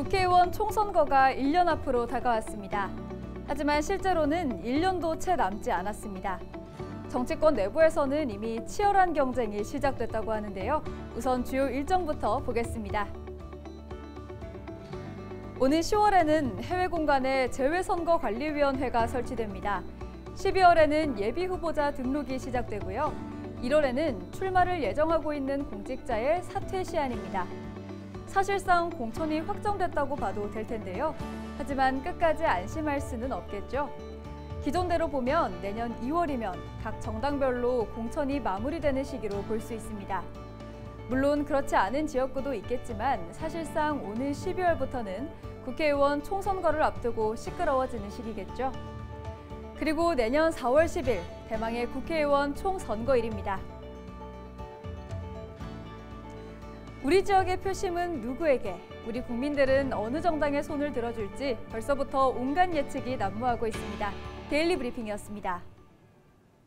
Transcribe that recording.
국회의원 총선거가 1년 앞으로 다가왔습니다. 하지만 실제로는 1년도 채 남지 않았습니다. 정치권 내부에서는 이미 치열한 경쟁이 시작됐다고 하는데요. 우선 주요 일정부터 보겠습니다. 오는 10월에는 해외 공간에 재외선거관리위원회가 설치됩니다. 12월에는 예비후보자 등록이 시작되고요. 1월에는 출마를 예정하고 있는 공직자의 사퇴 시한입니다. 사실상 공천이 확정됐다고 봐도 될 텐데요. 하지만 끝까지 안심할 수는 없겠죠. 기존대로 보면 내년 2월이면 각 정당별로 공천이 마무리되는 시기로 볼 수 있습니다. 물론 그렇지 않은 지역구도 있겠지만 사실상 오는 12월부터는 국회의원 총선거를 앞두고 시끄러워지는 시기겠죠. 그리고 내년 4월 10일 대망의 국회의원 총선거일입니다. 우리 지역의 표심은 누구에게, 우리 국민들은 어느 정당에 손을 들어줄지 벌써부터 온갖 예측이 난무하고 있습니다. 데일리 브리핑이었습니다.